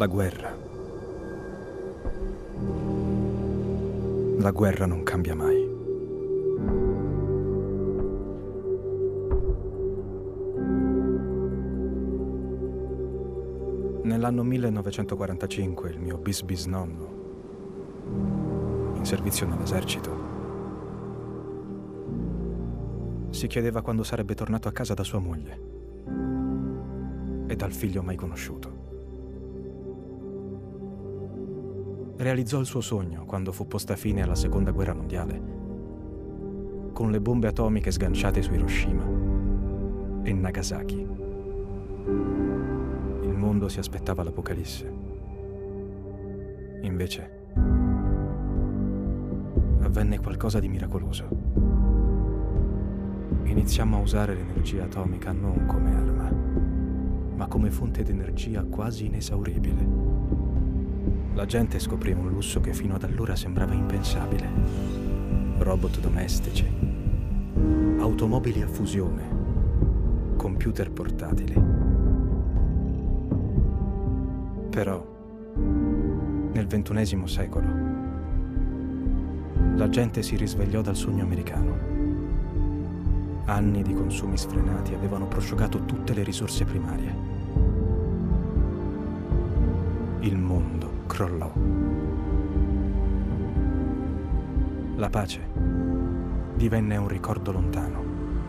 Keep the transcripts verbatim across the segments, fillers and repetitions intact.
La guerra. La guerra non cambia mai. Nell'anno millenovecentoquarantacinque il mio bis bisnonno, in servizio nell'esercito, si chiedeva quando sarebbe tornato a casa da sua moglie e dal figlio mai conosciuto. Realizzò il suo sogno quando fu posta fine alla Seconda Guerra Mondiale, con le bombe atomiche sganciate su Hiroshima e Nagasaki. Il mondo si aspettava l'apocalisse. Invece, avvenne qualcosa di miracoloso. Iniziammo a usare l'energia atomica non come arma, ma come fonte d'energia quasi inesauribile. La gente scoprì un lusso che fino ad allora sembrava impensabile. Robot domestici, automobili a fusione, computer portatili. Però, nel ventunesimo secolo, la gente si risvegliò dal sogno americano. Anni di consumi sfrenati avevano prosciugato tutte le risorse primarie. Il mondo crollò. La pace divenne un ricordo lontano.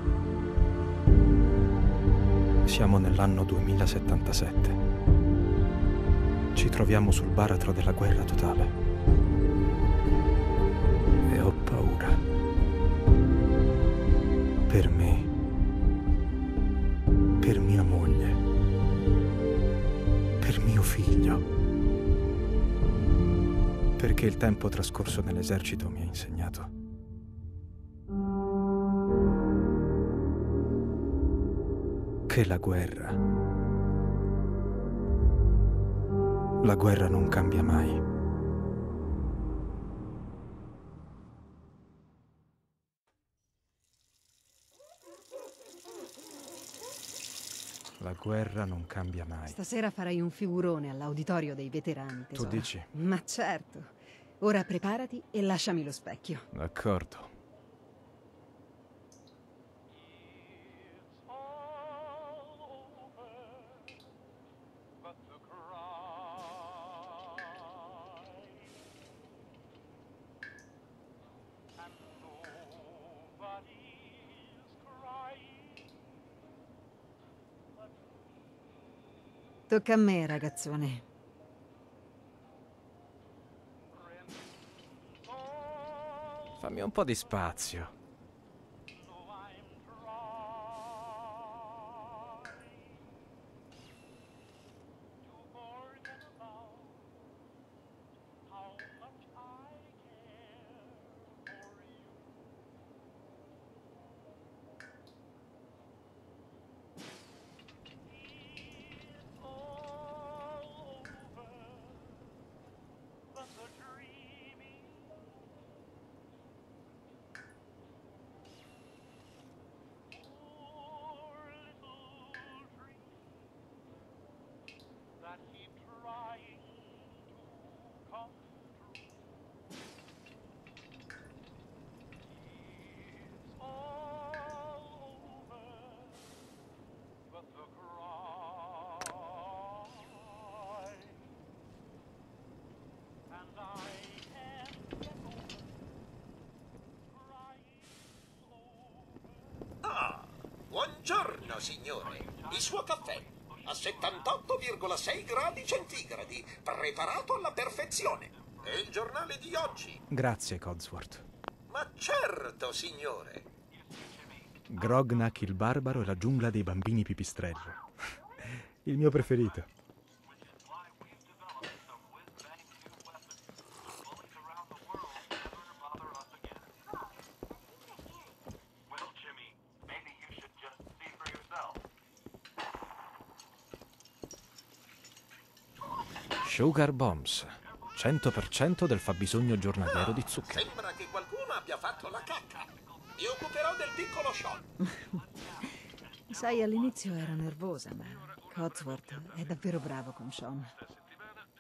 Siamo nell'anno duemilasettantasette. Ci troviamo sul baratro della guerra totale. E ho paura. Per me. Per mia moglie. Per mio figlio. Perché il tempo trascorso nell'esercito mi ha insegnato che la guerra, la guerra non cambia mai. La guerra non cambia mai. Stasera farai un figurone all'auditorio dei veterani, tesoro. Tu dici? Ma certo. Ora preparati e lasciami lo specchio. D'accordo. Tocca a me, ragazzone. Fammi un po' di spazio. Buongiorno, signore. Il suo caffè a settantotto virgola sei gradi centigradi, preparato alla perfezione. E il giornale di oggi. Grazie, Codsworth. Ma certo, signore. Grognak il barbaro e la giungla dei bambini pipistrello. Il mio preferito. Sugar Bombs, cento per cento del fabbisogno giornaliero Ah, di zucchero. sembra che qualcuno abbia fatto la cacca. Mi occuperò del piccolo Sean. Sai, all'inizio ero nervosa, ma Codsworth è davvero bravo con Sean.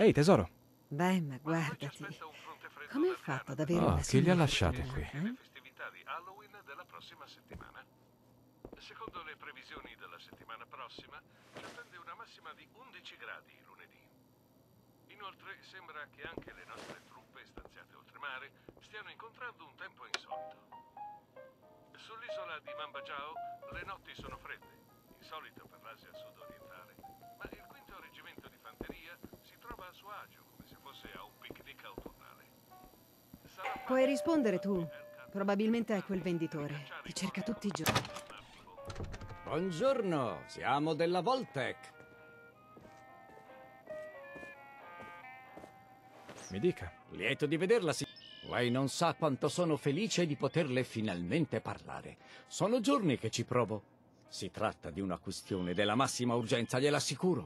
Ehi, tesoro. Beh, ma guardati. Come ha fatto ad avere Oh, una chi li ha simile lasciati fortuna, qui? eh? Le festività di Halloween della prossima settimana. Secondo le previsioni della settimana prossima, ci attende una massima di undici gradi lunedì. Inoltre sembra che anche le nostre truppe stanziate oltremare stiano incontrando un tempo insolito. Sull'isola di Mambagiao le notti sono fredde, insolito per l'Asia sud-orientale, ma il quinto reggimento di fanteria si trova a suo agio come se fosse a un picnic autunnale. Sarà Puoi rispondere tu. Probabilmente è quel venditore. Ti cerca tutti i giorni. Buongiorno, siamo della Voltec. Mi dica. Lieto di vederla, sì. Lei non sa quanto sono felice di poterle finalmente parlare. Sono giorni che ci provo. Si tratta di una questione della massima urgenza, gliel'assicuro.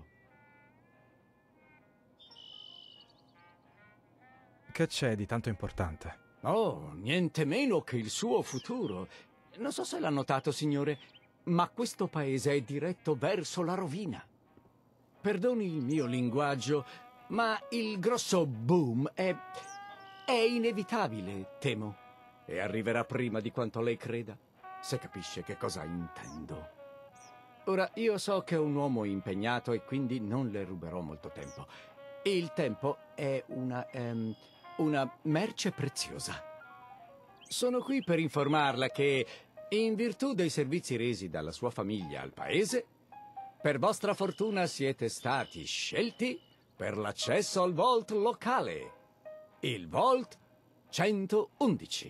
Che c'è di tanto importante? Oh, niente meno che il suo futuro. Non so se l'ha notato, signore, ma questo paese è diretto verso la rovina. Perdoni il mio linguaggio, ma il grosso boom è... è inevitabile, temo. E arriverà prima di quanto lei creda, se capisce che cosa intendo. Ora, io so che è un uomo impegnato e quindi non le ruberò molto tempo. Il tempo è una... ehm, una merce preziosa. Sono qui per informarla che, in virtù dei servizi resi dalla sua famiglia al paese, per vostra fortuna siete stati scelti per l'accesso al vault locale, il vault centoundici.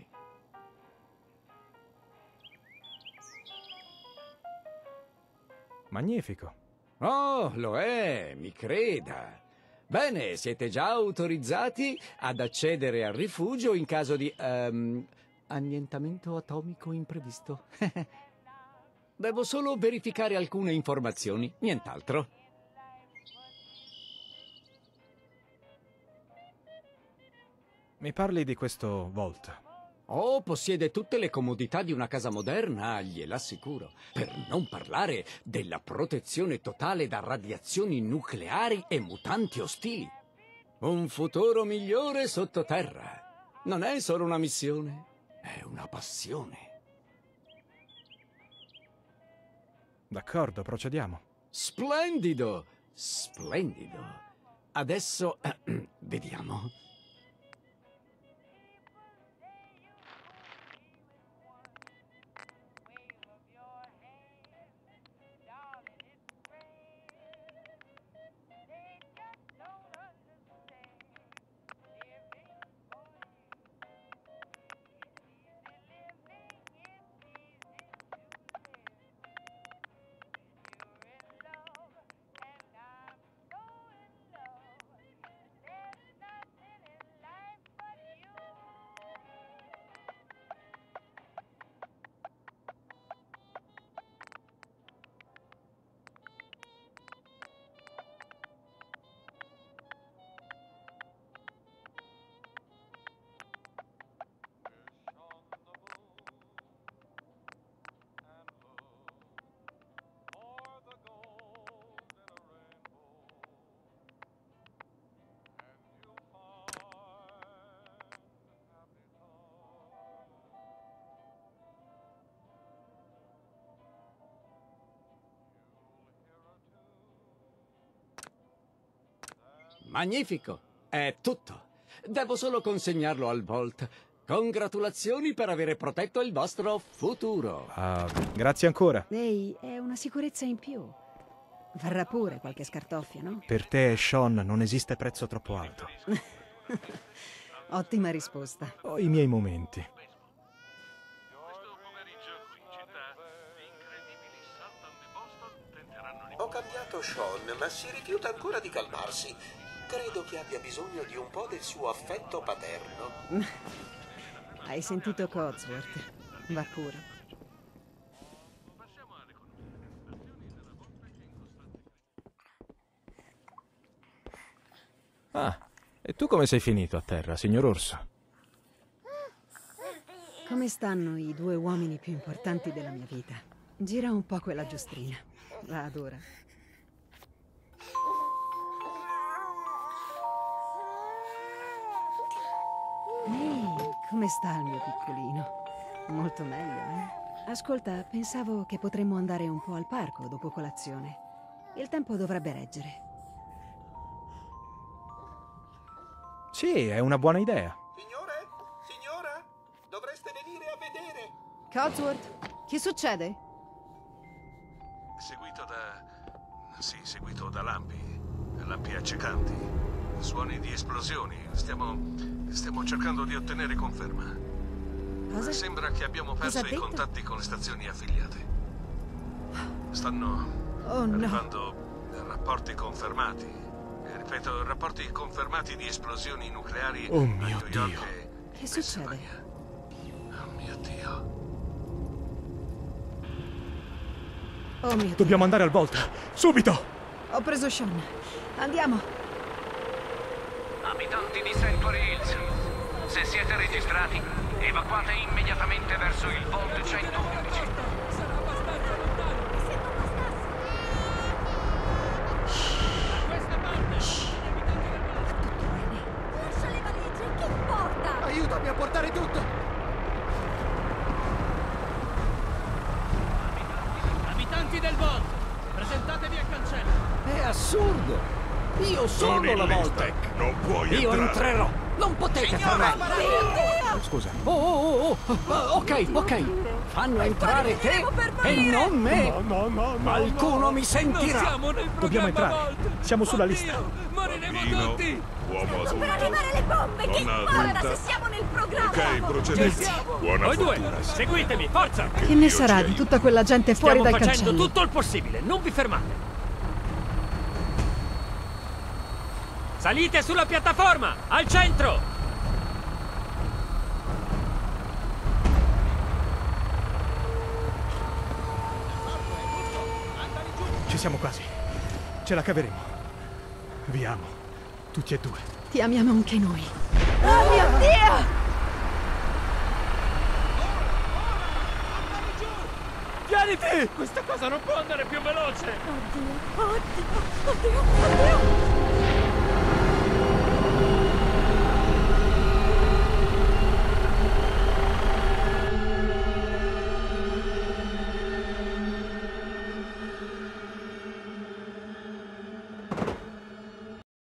Magnifico. Oh, lo è, mi creda. Bene, siete già autorizzati ad accedere al rifugio in caso di um, annientamento atomico imprevisto. Devo solo verificare alcune informazioni, nient'altro. Mi parli di questo Vault. Oh, possiede tutte le comodità di una casa moderna, gliel'assicuro. Per non parlare della protezione totale da radiazioni nucleari e mutanti ostili. Un futuro migliore sottoterra. Non è solo una missione, è una passione. D'accordo, procediamo. Splendido, splendido. Adesso, eh, vediamo. Magnifico, è tutto. Devo solo consegnarlo al Vault. Congratulazioni per avere protetto il vostro futuro. Ah, grazie ancora. Ehi, è una sicurezza in più. Varrà pure qualche scartoffia, no? Per te e Sean non esiste prezzo troppo alto. Ottima risposta. Ho i miei momenti. Questo pomeriggio qui in città, gli incredibili Sultan di Boston tenteranno di... Ho cambiato Sean, ma si rifiuta ancora di calmarsi. Credo che abbia bisogno di un po' del suo affetto paterno. Hai sentito Codsworth? Va pure. Passiamo alle conoscenze della volta che in costante... Ah, e tu come sei finito a terra, signor Orso? Come stanno i due uomini più importanti della mia vita? Gira un po' quella giostrina. La adora. Come sta il mio piccolino? Molto meglio, eh? Ascolta, pensavo che potremmo andare un po' al parco dopo colazione. Il tempo dovrebbe reggere. Sì, è una buona idea. Signore? Signora? Dovreste venire a vedere. Codsworth, che succede? Seguito da... sì, seguito da lampi. Lampi accecanti. Suoni di esplosioni. Stiamo... stiamo cercando di ottenere conferma. Cosa? Sembra che abbiamo perso Cosa ha i detto? contatti con le stazioni affiliate. Stanno Oh no. arrivando rapporti confermati. E, ripeto, rapporti confermati di esplosioni nucleari Oh a mio New York Dio. e Che succede? Pennsylvania. Oh mio Dio. Oh mio Dio. Dobbiamo andare al Volta. Subito! Ho preso Sean. Andiamo. Abitanti di Sanctuary Hills, se siete registrati, evacuate immediatamente verso il Vault centoundici. Lascia le valigie, che importa? Aiutami a portare tutto! Abitanti del Vault, presentatevi al cancello. È assurdo! Io sono la volta! Non puoi Io entrerò! Non potete fermarmi! Scusa. Oh, oh, oh, oh, oh, ok, ok. Fanno entrare te e non me. No, no, no. Qualcuno mi Non sentirà. siamo nel Dobbiamo programma entrare. Vault. Siamo sulla Oddio, lista. moriremo tutti. Uomo Per adulto. arrivare le bombe, che Donna importa adulta. se siamo nel programma? Ok, procedete. Buona Voi due, fortuna. seguitemi, forza. Che ne sarà di tutta quella gente fuori Stiamo dal facendo cancello? tutto il possibile, non vi fermate. Salite sulla piattaforma, al centro. Ci siamo quasi. Ce la caveremo. Vi amo. Tutti e due. Ti amiamo anche noi. Oh mio Dio! Tieniti! Questa cosa non può andare più veloce. Oddio, oddio, oddio, oddio!